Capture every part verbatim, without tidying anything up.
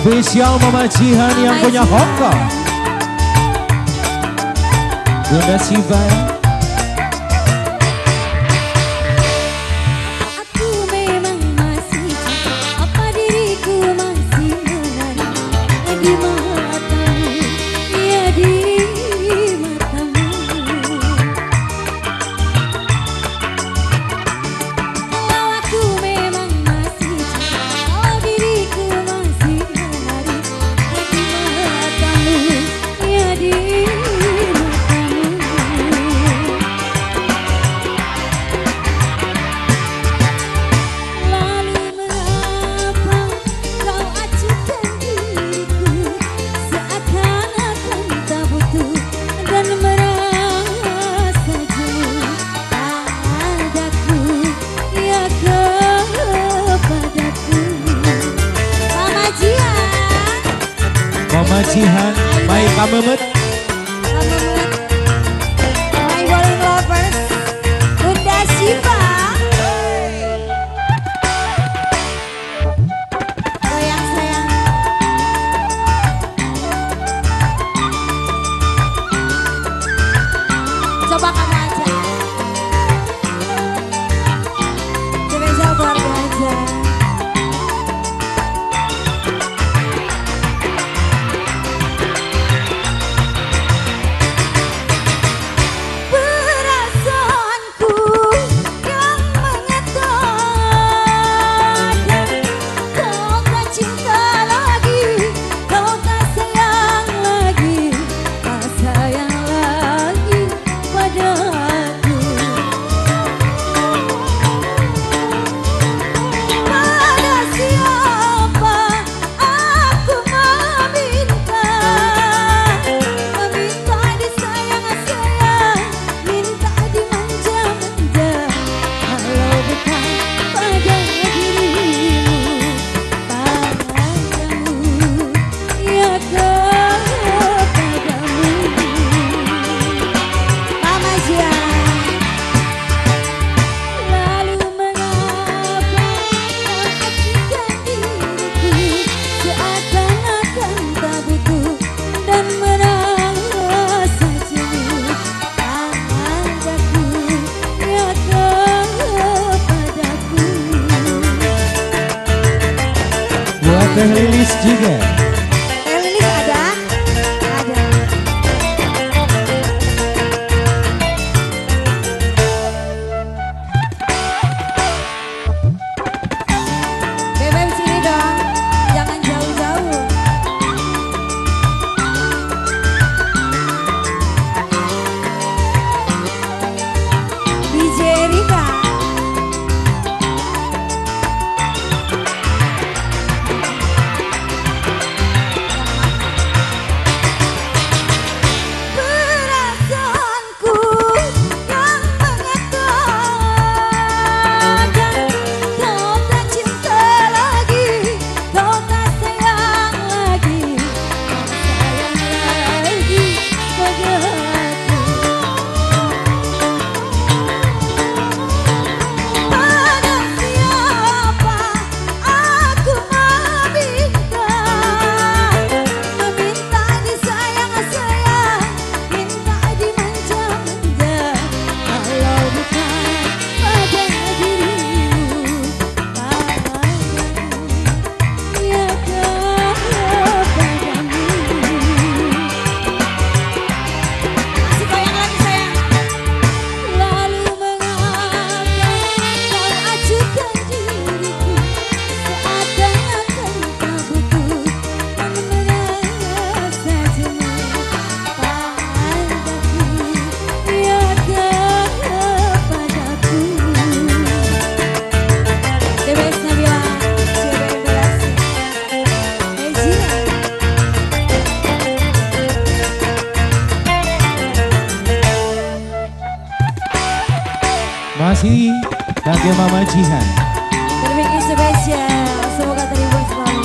Spesial Mama Jihan yang Mama punya Jihan. Hongkong. Bunda Siva. Aku memang masih cinta, apa diriku masih menari di matamu, ya di matamu. Kalau aku memang masih cinta, kalau diriku masih menari di matamu, ya di matamu. Lalu mengapa kau acuhkan diriku, seakan-akan tak butuh dan merasa jauh padaku, ya kepadaku. Mama Jihan, Mama Jihan, Mai Kamemet. My Bowling Lovers, Bunda Siva. Goyang sayang. Coba kamu aja. Spesial keluarga aja. Perasaanku yang mengatakan kau tak cinta lagi, kau tak sayang lagi, tak sayang lagi padaku. Pada siapa aku meminta, meminta disayang-sayang, minta dimanja-manja, kalau bukan pada dirimu, padamu, ya kepadamu. Mama Jihan. Lalu mengapa kau acuhkan diriku, seakan-akan tak butuh dan merasa jenuh padaku, ya kepadaku. Buat Teh Lilis juga. Teh Lilis ada? Ada. Bebek sini dong, jangan jauh-jauh. D J Rika. Perasaanku yang mengatakan kau tak cinta lagi, kau tak sayang lagi, tak sayang lagi padaku. Pada siapa aku meminta, meminta disayang-sayang, minta dimanja-manja, kalau bukan pada dirimu, padamu, ya kepadamu. Masih goyang lagi sayang. Lalu mengapa kau acuhkan diriku, seakan-akan tak butuh dan merasa jenuh padaku, ya kepadaku. The best Nabila, siapa yang belas? Eh Jihan. Masih bagi Mama Jihan. Terbikin spesial, semoga terhibur selalu.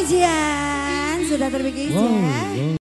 Jihan sudah terbikin Wow, ya. wow.